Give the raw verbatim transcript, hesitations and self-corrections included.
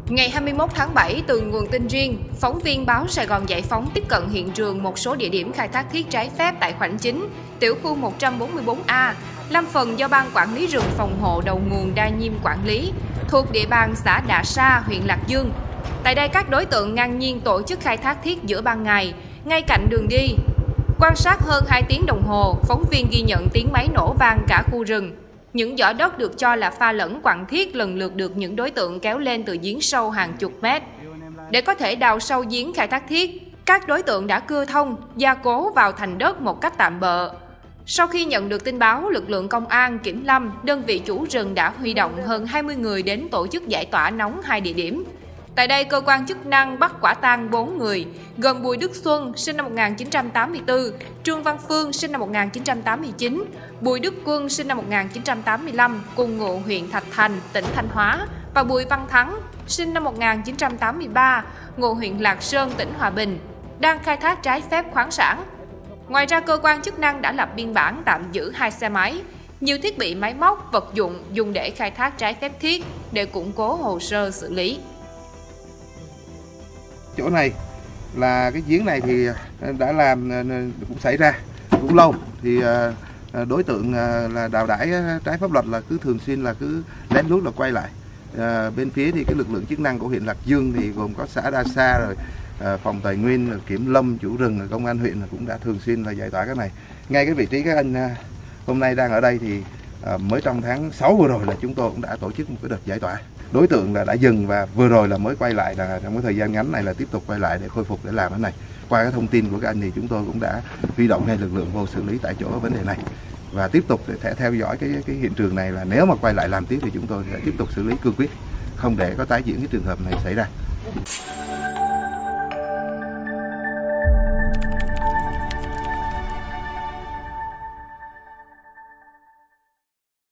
Ngày hai mươi mốt tháng bảy, từ nguồn tin riêng, phóng viên báo Sài Gòn Giải phóng tiếp cận hiện trường một số địa điểm khai thác thiết trái phép tại khoảnh chín, tiểu khu một trăm bốn mươi tư A, lâm phần do Ban Quản lý rừng phòng hộ đầu nguồn Đa Nhiêm quản lý, thuộc địa bàn xã Đạ Sa, huyện Lạc Dương. Tại đây, các đối tượng ngang nhiên tổ chức khai thác thiết giữa ban ngày, ngay cạnh đường đi. Quan sát hơn hai tiếng đồng hồ, phóng viên ghi nhận tiếng máy nổ vang cả khu rừng. Những giỏ đất được cho là pha lẫn quặng thiết lần lượt được những đối tượng kéo lên từ giếng sâu hàng chục mét. Để có thể đào sâu giếng khai thác thiết, các đối tượng đã cưa thông, gia cố vào thành đất một cách tạm bợ. Sau khi nhận được tin báo, lực lượng công an, kiểm lâm, đơn vị chủ rừng đã huy động hơn hai mươi người đến tổ chức giải tỏa nóng hai địa điểm. Tại đây, cơ quan chức năng bắt quả tang bốn người, gồm Bùi Đức Xuân, sinh năm một nghìn chín trăm tám mươi tư, Trương Văn Phương, sinh năm một nghìn chín trăm tám mươi chín, Bùi Đức Quân, sinh năm một nghìn chín trăm tám mươi lăm, cùng ngụ huyện Thạch Thành, tỉnh Thanh Hóa, và Bùi Văn Thắng, sinh năm một nghìn chín trăm tám mươi ba, ngụ huyện Lạc Sơn, tỉnh Hòa Bình, đang khai thác trái phép khoáng sản. Ngoài ra, cơ quan chức năng đã lập biên bản tạm giữ hai xe máy, nhiều thiết bị máy móc, vật dụng dùng để khai thác trái phép thiết để củng cố hồ sơ xử lý. Chỗ này là cái giếng này thì đã làm cũng xảy ra cũng lâu, thì đối tượng là đào đải trái pháp luật là cứ thường xuyên là cứ lén lút là quay lại. À, bên phía thì cái lực lượng chức năng của huyện Lạc Dương thì gồm có xã Đa Sa, rồi à, phòng tài nguyên, rồi kiểm lâm, chủ rừng, công an huyện cũng đã thường xuyên là giải tỏa cái này. Ngay cái vị trí các anh à, hôm nay đang ở đây thì à, mới trong tháng sáu vừa rồi là chúng tôi cũng đã tổ chức một cái đợt giải tỏa. Đối tượng là đã dừng và vừa rồi là mới quay lại, là trong cái thời gian ngắn này là tiếp tục quay lại để khôi phục để làm cái này. Qua cái thông tin của các anh thì chúng tôi cũng đã huy động ngay lực lượng vô xử lý tại chỗ ở vấn đề này, và tiếp tục để theo dõi cái cái hiện trường này, là nếu mà quay lại làm tiếp thì chúng tôi sẽ tiếp tục xử lý cương quyết, không để có tái diễn cái trường hợp này xảy ra.